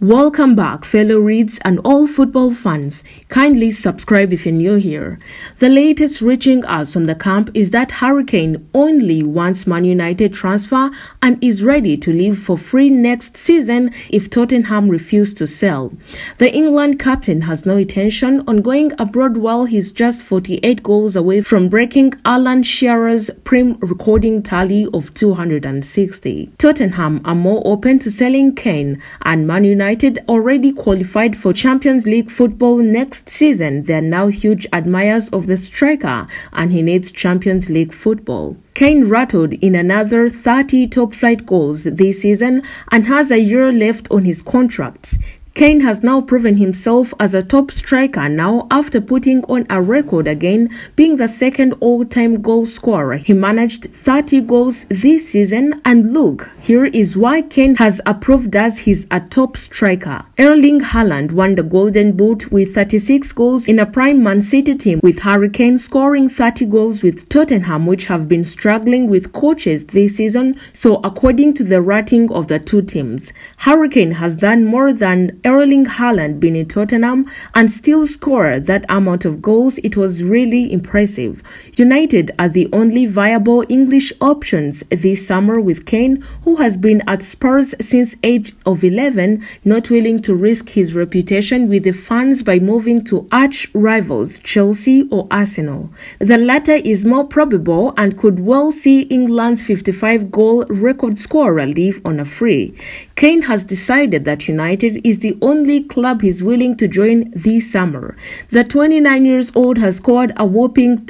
Welcome back, fellow Reds and all football fans. Kindly subscribe if you're new here. The latest reaching us from the camp is that Harry Kane only wants Man United transfer and is ready to leave for free next season if Tottenham refuse to sell. The England captain has no intention on going abroad while he's just 48 goals away from breaking Alan Shearer's prime recording tally of 260. Tottenham are more open to selling Kane, and Man United already qualified for Champions League football next season. They are now huge admirers of the striker, and he needs Champions League football. Kane rattled in another 30 top-flight goals this season and has a year left on his contract. Kane has now proven himself as a top striker now after putting on a record again, being the second all-time goal scorer. He managed 30 goals this season, and look, here is why Kane has approved as he's a top striker. Erling Haaland won the Golden Boot with 36 goals in a prime Man City team, with Harry Kane scoring 30 goals with Tottenham, which have been struggling with coaches this season. So according to the rating of the two teams, Harry Kane has done more than Erling Haaland been in Tottenham and still score that amount of goals. It was really impressive. United are the only viable English options this summer, with Kane, who has been at Spurs since age of 11, not willing to risk his reputation with the fans by moving to arch rivals Chelsea or Arsenal. The latter is more probable and could well see England's 55-goal record scorer leave on a free. Kane has decided that United is the only club he's willing to join this summer. The 29-year-old has scored a whopping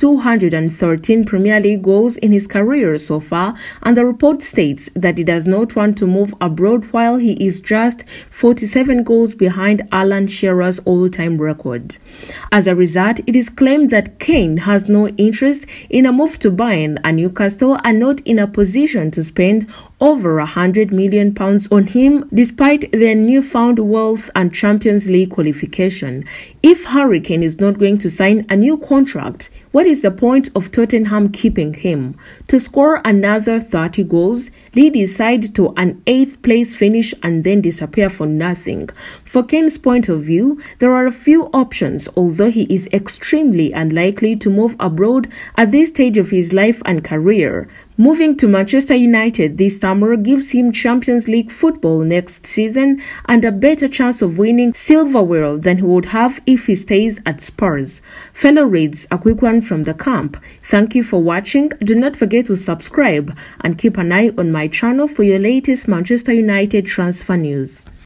213 Premier League goals in his career so far, and the report states that he does not want to move abroad while he is just 47 goals behind Alan Shearer's all-time record. As a result, it is claimed that Kane has no interest in a move to Bayern, and Newcastle are not in a position to spend over £100 million on him despite their newfound wealth and Champions League qualification. If Harry Kane is not going to sign a new contract, what is the point of Tottenham keeping him? To score another 30 goals, lead his side to an 8th place finish and then disappear for nothing. For Kane's point of view, there are a few options, although he is extremely unlikely to move abroad at this stage of his life and career. Moving to Manchester United this summer gives him Champions League football next season and a better chance of winning silverware than he would have if he stays at Spurs. Fellow Reds, a quick one from the camp. Thank you for watching. Do not forget to subscribe and keep an eye on my channel for your latest Manchester United transfer news.